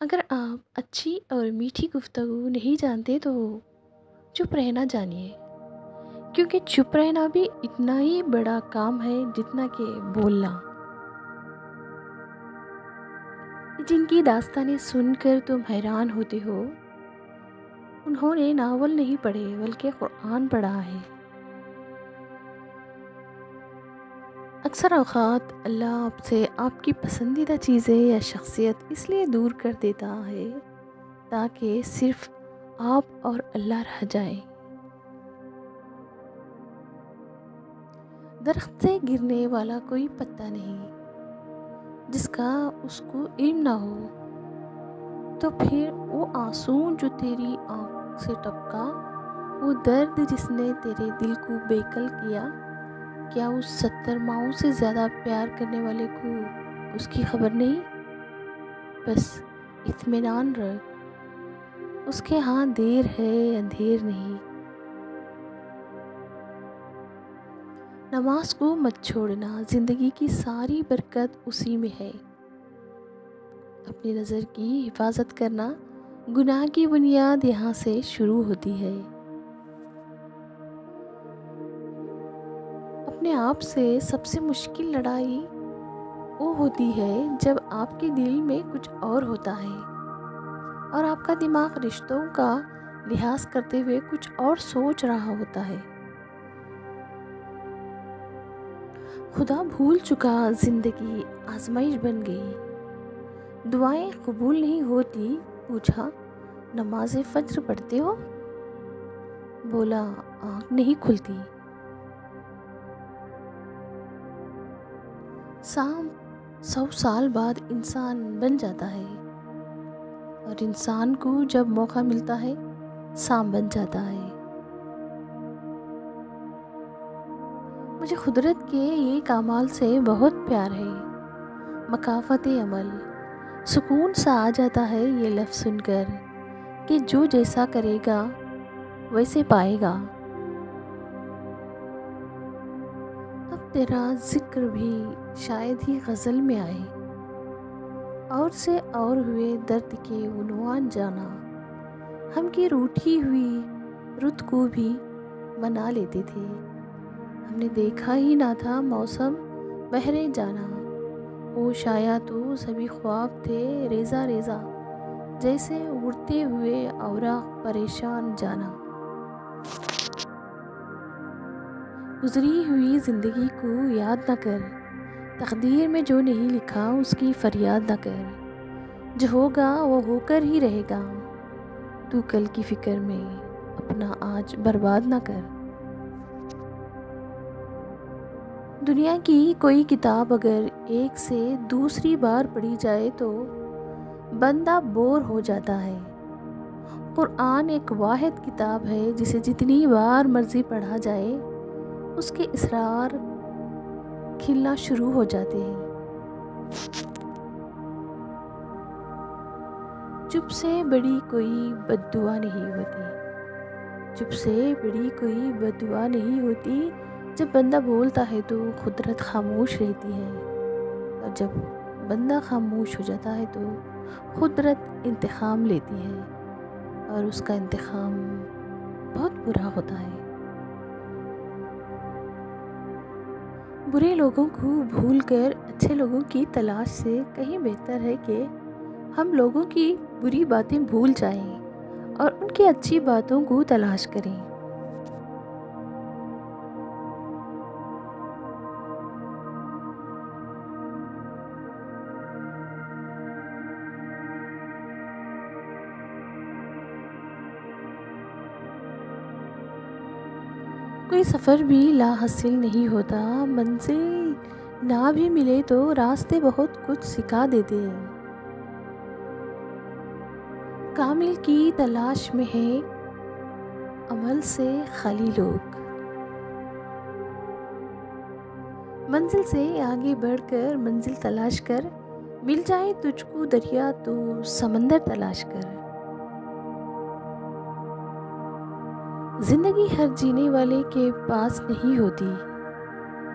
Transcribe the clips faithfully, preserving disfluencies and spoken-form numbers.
اگر آپ اچھی اور میٹھی گفتگو نہیں جانتے تو چپ رہنا جانیے، کیونکہ چپ رہنا بھی اتنا ہی بڑا کام ہے جتنا کہ بولنا۔ جن کی داستانیں سن کر تم حیران ہوتے ہو، انہوں نے ناول نہیں پڑھے بلکہ قرآن پڑھا ہے۔ اکثر اوقات اللہ آپ سے آپ کی پسندیدہ چیزیں یا شخصیت اس لیے دور کر دیتا ہے تاکہ صرف آپ اور اللہ رہ جائیں۔ درخت سے گرنے والا کوئی پتا نہیں جس کا اس کو علم نہ ہو، تو پھر وہ آنسو جو تیری آنکھ سے ٹپکا، وہ درد جس نے تیرے دل کو بےکل کیا، کیا اس ستر ماؤں سے زیادہ پیار کرنے والے کو اس کی خبر نہیں؟ بس اطمینان رکھ، اس کے ہاں دیر ہے اندھیر نہیں۔ نماز کو مت چھوڑنا، زندگی کی ساری برکت اسی میں ہے۔ اپنی نظر کی حفاظت کرنا، گناہ کی بنیاد یہاں سے شروع ہوتی ہے۔ اپنے آپ سے سب سے مشکل لڑائی وہ ہوتی ہے جب آپ کے دل میں کچھ اور ہوتا ہے اور آپ کا دماغ رشتوں کا لحاظ کرتے ہوئے کچھ اور سوچ رہا ہوتا ہے۔ خدا بھول چکا، زندگی آزمائش بن گئی، دعائیں قبول نہیں ہوتی، پوچھا نماز فجر پڑھتے ہو؟ بولا آنکھ نہیں کھلتی۔ سام سو سال بعد انسان بن جاتا ہے اور انسان کو جب موقع ملتا ہے سام بن جاتا ہے۔ مجھے قدرت کے یہ کمال سے بہت پیار ہے، مکافات عمل۔ سکون سا آ جاتا ہے یہ لفظ سن کر کہ جو جیسا کرے گا ویسے پائے گا۔ اب تیرا ذکر بھی شاید ہی غزل میں آئے، اور سے اور ہوئے درد کے عنوان جانا، ہم کی روٹھی ہوئی رت کو بھی منا لیتے تھے۔ ہم نے دیکھا ہی نہ تھا موسم بہرے جانا، ہوش آیا تو سبھی خواب تھے ریزہ ریزہ، جیسے اڑتے ہوئے اوراق پریشان جانا۔ گزری ہوئی زندگی کو یاد نہ کر، تقدیر میں جو نہیں لکھا اس کی فریاد نہ کر، جو ہوگا وہ ہو کر ہی رہے گا، تو کل کی فکر میں اپنا آج برباد نہ کر۔ دنیا کی کوئی کتاب اگر ایک سے دوسری بار پڑھی جائے تو بندہ بور ہو جاتا ہے۔ قرآن ایک واحد کتاب ہے جسے جتنی بار مرضی پڑھا جائے اس کے اسرار کھلنا شروع ہو جاتے ہیں۔ چپ سے بڑی کوئی بد دعا نہیں ہوتی، چپ سے بڑی کوئی بد دعا نہیں ہوتی۔ جب بندہ بولتا ہے تو قدرت خاموش رہتی ہے، اور جب بندہ خاموش ہو جاتا ہے تو قدرت انتقام لیتی ہے، اور اس کا انتقام بہت برا ہوتا ہے۔ برے لوگوں کو بھول کر اچھے لوگوں کی تلاش سے کہیں بہتر ہے کہ ہم لوگوں کی بری باتیں بھول جائیں اور ان کی اچھی باتوں کو تلاش کریں۔ کوئی سفر بھی لا حاصل نہیں ہوتا، منزل نہ بھی ملے تو راستے بہت کچھ سکھا دیتے ہیں۔ کامل کی تلاش میں ہے عمل سے خالی لوگ، منزل سے آگے بڑھ کر منزل تلاش کر، مل جائے تجھ کو دریا تو سمندر تلاش کر۔ زندگی ہر جینے والے کے پاس نہیں ہوتی،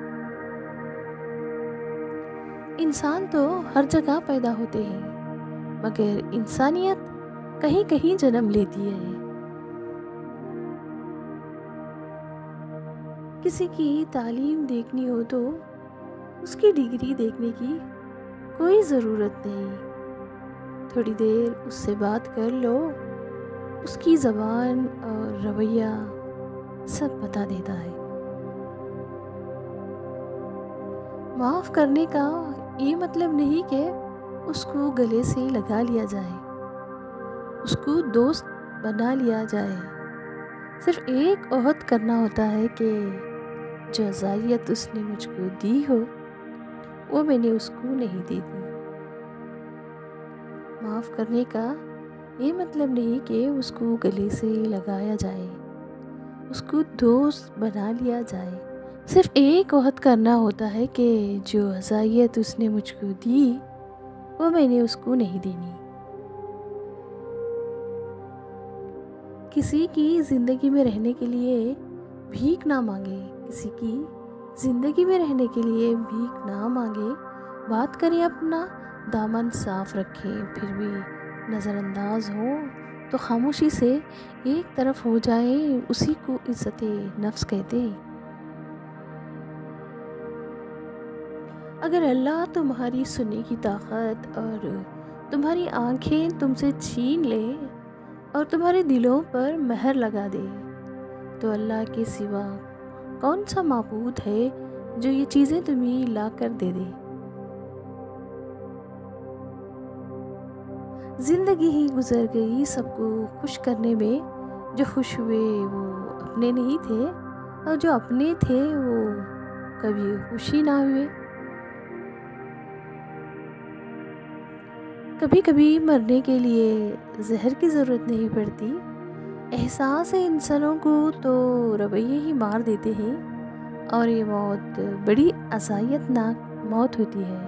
انسان تو ہر جگہ پیدا ہوتے ہیں، مگر انسانیت کہیں کہیں جنم لیتی ہے۔ کسی کی تعلیم دیکھنی ہو تو اس کی ڈگری دیکھنے کی کوئی ضرورت نہیں، تھوڑی دیر اس سے بات کر لو، اس کی زبان اور رویہ سب بتا دیتا ہے۔ معاف کرنے کا یہ مطلب نہیں کہ اس کو گلے سے لگا لیا جائے، اس کو دوست بنا لیا جائے۔ صرف ایک عہد کرنا ہوتا ہے کہ جو اذیت اس نے مجھ کو دی ہو وہ میں نے اس کو نہیں دی دی۔ معاف کرنے کا یہ مطلب نہیں کہ اس کو گلے سے لگایا جائے، اس کو دوست بنا لیا جائے۔ صرف ایک عہد کرنا ہوتا ہے کہ جو اذیت اس نے مجھ کو دی وہ میں نے اس کو نہیں دینی۔ کسی کی زندگی میں رہنے کے لیے بھیک نہ مانگے، کسی کی زندگی میں رہنے کے لیے بھیک نہ مانگے، بات کریں اپنا دامن صاف رکھیں، پھر بھی نظر انداز ہوں تو خاموشی سے ایک طرف ہو جائیں، اسی کو عزت نفس کہتے ہیں۔ اگر اللہ تمہاری سننے کی طاقت اور تمہاری آنکھیں تم سے چھین لے اور تمہارے دلوں پر مہر لگا دے تو اللہ کے سوا کون سا معبود ہے جو یہ چیزیں تمہیں لا کر دے دے؟ زندگی ہی گزر گئی، سب کو خوش کرنے میں، جو خوش ہوئے وہ اپنے نہیں تھے اور جو اپنے تھے وہ کبھی خوشی نہ ہوئے۔ کبھی کبھی مرنے کے لیے زہر کی ضرورت نہیں پڑتی، احساس انسانوں کو تو رویے ہی مار دیتے ہیں، اور یہ موت بڑی اذیت ناک موت ہوتی ہے۔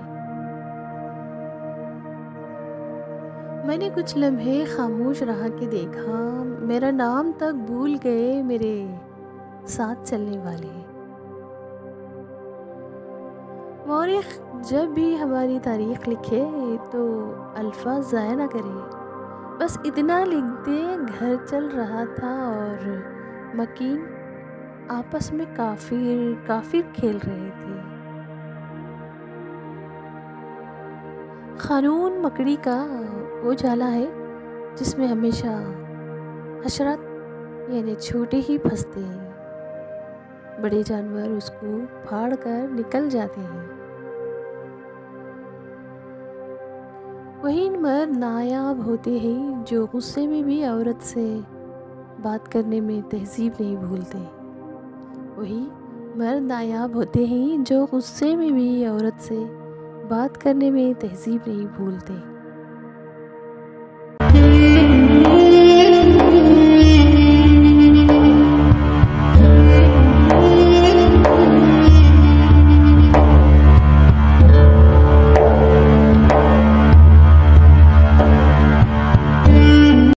میں نے کچھ لمحے خاموش رہا کہ دیکھا، میرا نام تک بھول گئے میرے ساتھ چلنے والے۔ مورخ جب بھی ہماری تاریخ لکھے تو الفاظ ضائع نہ کرے، بس اتنا لکھ دے، گھر چل رہا تھا اور مکین آپس میں کافر کافر کھیل رہے تھے۔ قانون مکڑی کا وہ جالا ہے جس میں ہمیشہ حشرات یعنی چھوٹے ہی پھنستے ہیں، بڑے جانور اس کو پھاڑ کر نکل جاتے ہیں۔ وہی مرد نایاب ہوتے ہیں جو غصے میں بھی عورت سے بات کرنے میں تہذیب نہیں بھولتے، وہی مرد نایاب ہوتے ہیں جو غصے میں بھی عورت سے بات کرنے میں تہذیب نہیں بھولتے۔